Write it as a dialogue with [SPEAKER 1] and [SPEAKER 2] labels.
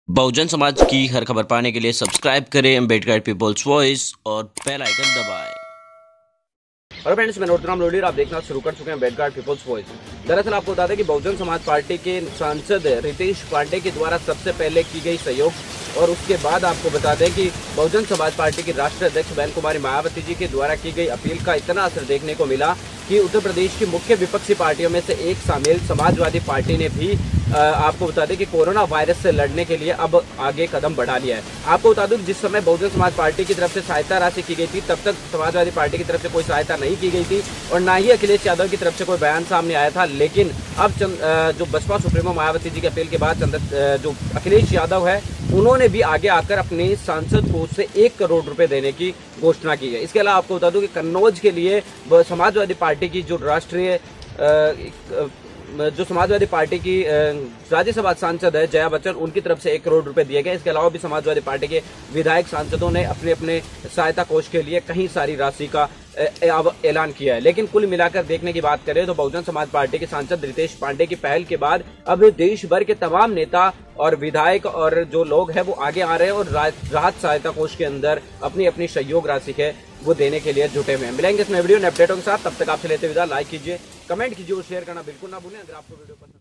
[SPEAKER 1] बहुजन समाज की हर खबर पाने के लिए सब्सक्राइब करें अम्बेडकर पीपल्स वॉइस और बेल आइकन दबाएं।
[SPEAKER 2] और फ्रेंड्स, मैं नोटराम लोडी, आप देखना शुरू कर चुके हैं अम्बेडकर पीपल्स वॉइस। दरअसल आपको बता दें कि बहुजन समाज पार्टी के सांसद रितेश पांडे के द्वारा सबसे पहले की गई सहयोग और उसके बाद आपको बता दें कि बहुजन समाज पार्टी की राष्ट्रीय अध्यक्ष बहन कुमारी मायावती जी के द्वारा की गई अपील का इतना असर देखने को मिला कि उत्तर प्रदेश की मुख्य विपक्षी पार्टियों में से एक शामिल समाजवादी पार्टी ने भी आपको बता दें कि कोरोना वायरस से लड़ने के लिए अब आगे कदम बढ़ा लिया है। आपको बता दूं, जिस समय बहुजन समाज पार्टी की तरफ से सहायता राशि की गई थी, तब तक समाजवादी पार्टी की तरफ से कोई सहायता नहीं की गई थी और ना ही अखिलेश यादव की तरफ से कोई बयान सामने आया था। लेकिन अब जो बसपा सुप्रीमो मायावती जी के अपील के बाद जो अखिलेश यादव है, उन्होंने भी आगे आकर अपने सांसद कोष से 1 करोड़ रुपए देने की घोषणा की है। इसके अलावा आपको बता दूं कि कन्नौज के लिए समाजवादी पार्टी की जो समाजवादी पार्टी की राज्यसभा सांसद है जया बच्चन, उनकी तरफ से 1 करोड़ रुपए दिए गए। इसके अलावा भी समाजवादी पार्टी के विधायक सांसदों ने अपने अपने सहायता कोष के लिए कहीं सारी राशि का ऐलान किया है। लेकिन कुल मिलाकर देखने की बात करें तो बहुजन समाज पार्टी के सांसद रितेश पांडे की पहल के बाद अब देश भर के तमाम नेता और विधायक और जो लोग हैं वो आगे आ रहे हैं और राहत सहायता कोष के अंदर अपनी अपनी सहयोग राशि है वो देने के लिए जुटे हुए हैं। मिलेंगे इस नए वीडियो नए अपडेटों के साथ, तब तक आपसे लेते विदा। लाइक कीजिए, कमेंट कीजिए और शेयर करना बिल्कुल ना भूलें। अगर आपको वीडियो पसंद